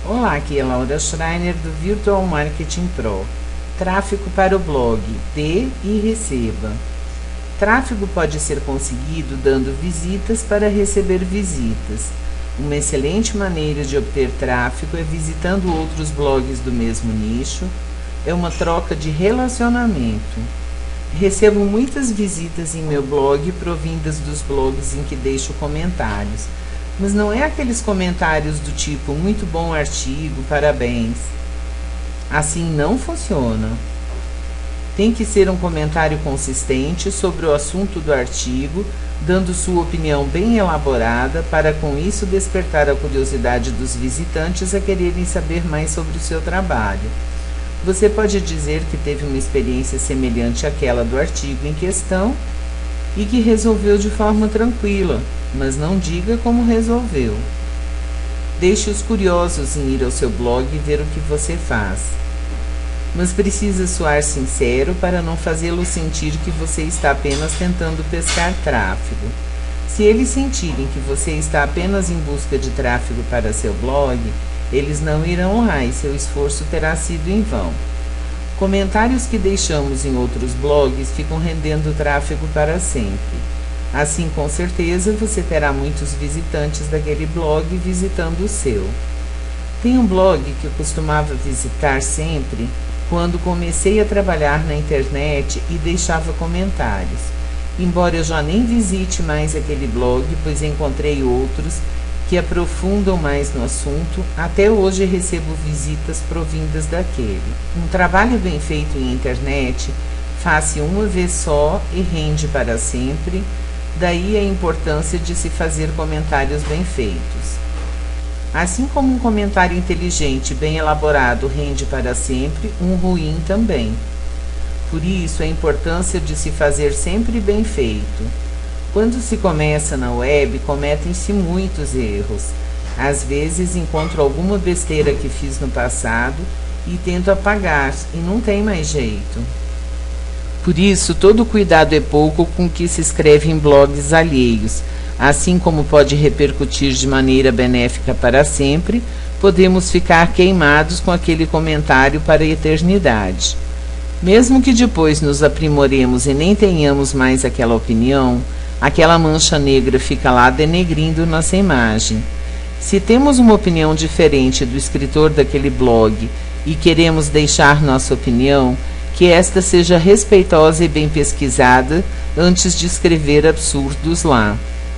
Olá, aqui é Laura Schreiner do Virtual Marketing Pro. Tráfego para o blog, dê e receba. Tráfego pode ser conseguido dando visitas para receber visitas. Uma excelente maneira de obter tráfego é visitando outros blogs do mesmo nicho. É uma troca de relacionamento. Recebo muitas visitas em meu blog provindas dos blogs em que deixo comentários. Mas não é aqueles comentários do tipo, muito bom artigo, parabéns. Assim não funciona. Tem que ser um comentário consistente sobre o assunto do artigo, dando sua opinião bem elaborada, para com isso despertar a curiosidade dos visitantes a quererem saber mais sobre o seu trabalho. Você pode dizer que teve uma experiência semelhante àquela do artigo em questão e que resolveu de forma tranquila, mas não diga como resolveu. Deixe os curiosos em ir ao seu blog e ver o que você faz. Mas precisa soar sincero para não fazê-los sentir que você está apenas tentando pescar tráfego. Se eles sentirem que você está apenas em busca de tráfego para seu blog, eles não irão lá e seu esforço terá sido em vão. Comentários que deixamos em outros blogs ficam rendendo tráfego para sempre. Assim, com certeza, você terá muitos visitantes daquele blog visitando o seu. Tem um blog que eu costumava visitar sempre quando comecei a trabalhar na internet e deixava comentários. Embora eu já nem visite mais aquele blog, pois encontrei outros que aprofundam mais no assunto, até hoje recebo visitas provindas daquele. Um trabalho bem feito em internet faz-se uma vez só e rende para sempre, daí a importância de se fazer comentários bem feitos. Assim como um comentário inteligente bem elaborado rende para sempre, um ruim também. Por isso, a importância de se fazer sempre bem feito. Quando se começa na web, cometem-se muitos erros. Às vezes encontro alguma besteira que fiz no passado e tento apagar, e não tem mais jeito. Por isso, todo cuidado é pouco com o que se escreve em blogs alheios. Assim como pode repercutir de maneira benéfica para sempre, podemos ficar queimados com aquele comentário para a eternidade. Mesmo que depois nos aprimoremos e nem tenhamos mais aquela opinião, aquela mancha negra fica lá denegrindo nossa imagem. Se temos uma opinião diferente do escritor daquele blog e queremos deixar nossa opinião, que esta seja respeitosa e bem pesquisada antes de escrever absurdos lá.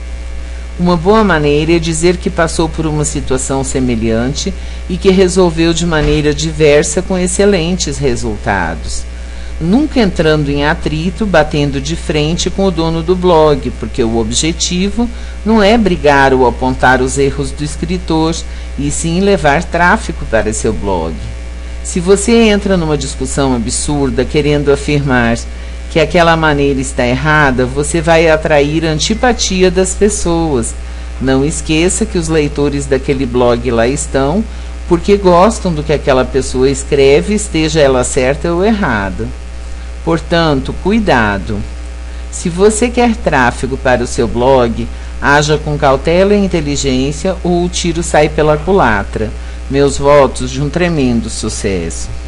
Uma boa maneira é dizer que passou por uma situação semelhante e que resolveu de maneira diversa com excelentes resultados. Nunca entrando em atrito, batendo de frente com o dono do blog, porque o objetivo não é brigar ou apontar os erros do escritor, e sim levar tráfego para seu blog. Se você entra numa discussão absurda querendo afirmar que aquela maneira está errada, você vai atrair a antipatia das pessoas. Não esqueça que os leitores daquele blog lá estão porque gostam do que aquela pessoa escreve, esteja ela certa ou errada. Portanto, cuidado. Se você quer tráfego para o seu blog, haja com cautela e inteligência ou o tiro sai pela culatra. Meus votos de um tremendo sucesso.